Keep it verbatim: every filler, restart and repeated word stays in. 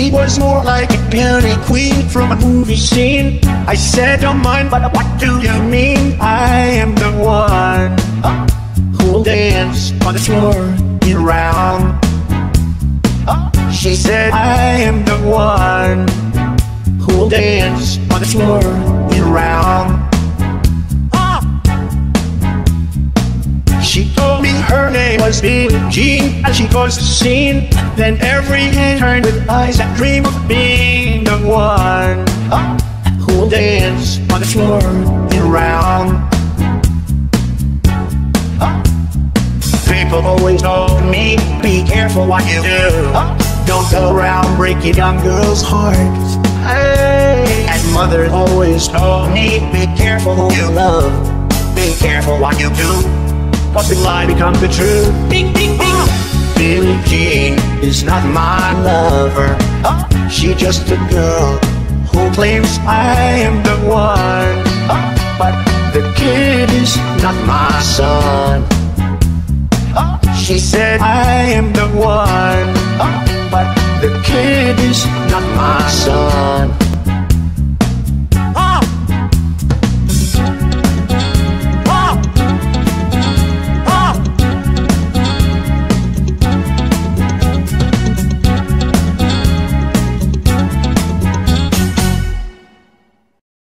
She was more like a beauty queen from a movie scene. I said, don't mind, but what do you mean? I am the one who'll dance on the floor year round. She said, I am the one who'll dance on the floor year round. She told me her name was Billie Jean, and she goes to scene. Then every head turned with eyes that dream of being the one who'll dance on the floor year round. People always told me, be careful what you do. Don't go around breaking young girls' hearts. Hey. And mother always told me, be careful who you love. Be careful what you do, cause the lie becomes the truth. Ding, ding, ding. Billie Jean is not my lover. She's just a girl who claims I am the one. But the kid is not my son. She said I am the one, but the kid is not my son.